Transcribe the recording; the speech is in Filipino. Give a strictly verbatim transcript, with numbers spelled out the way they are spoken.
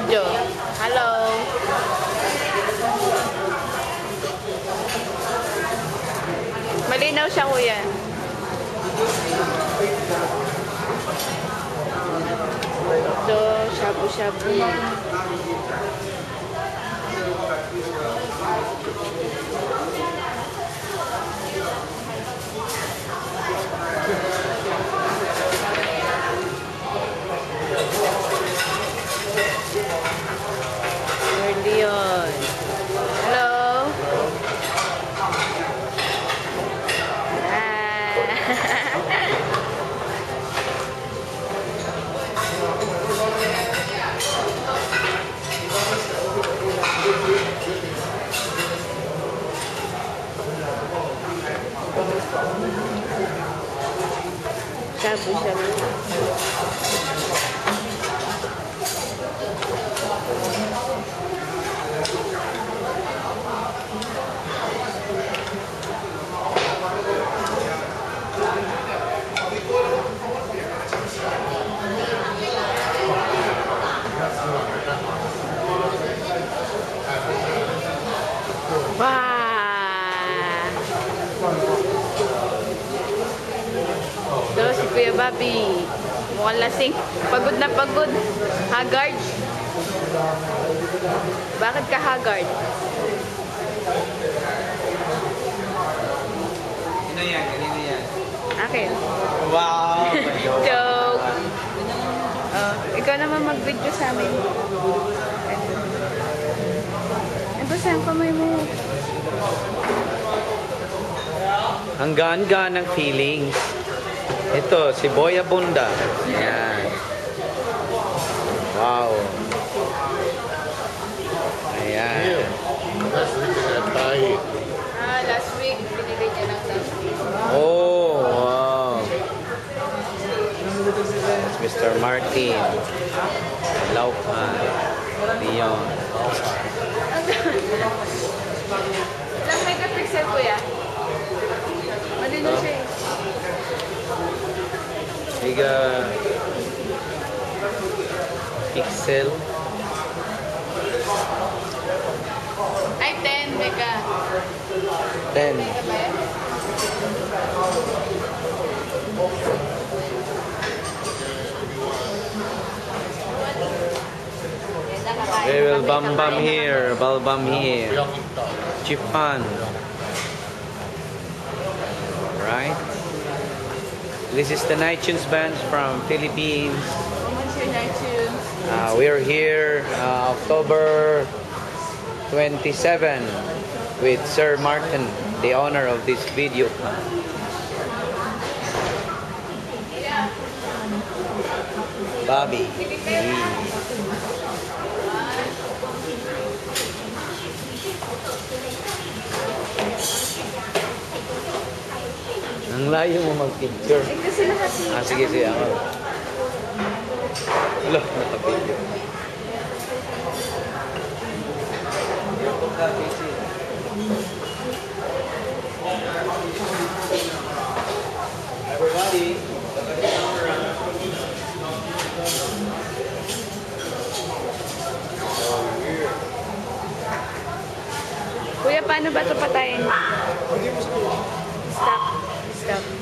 video. Hello. Malinaw siya, kuya. Ito, shabu shabu. Leon. Hello. Shabu shabu. Wah! Ito si Kuya Bobby. Mukhang lasing. Pagod na pagod. Haggard. Bakit ka haggard? Sino yan? Kanina yan? Akin. Wow! Joke. Oh, ikaw naman mag-video sa amin. Ano ba saan kamay mo? Ang gaan-gaan ng feelings. Ito, si Boya Bunda. Ayan. Wow. Ayan. Ah, last week. Binili niya lang last week. Oh, wow. That's Mister Martin. Laupan. Leon. Ilang megapixel, kuya? Malino siya eh. Giga pixel. Ay, ten mega. ten. Mega ba yan? We will bam bam here, bam bam here. Chipan. Right. This is the Night Tunes band from Philippines. Women's here, night tunes. Uh, we're here uh, October twenty-seventh with Sir Martin, the owner of this video. Bobby. Ang layo mo mag-picture. Eh, kasi lahat eh. Ah, sige, sige. Ako. Wala, naka-video. Everybody. Kuya, paano ba ito patayin? Stop. Stop.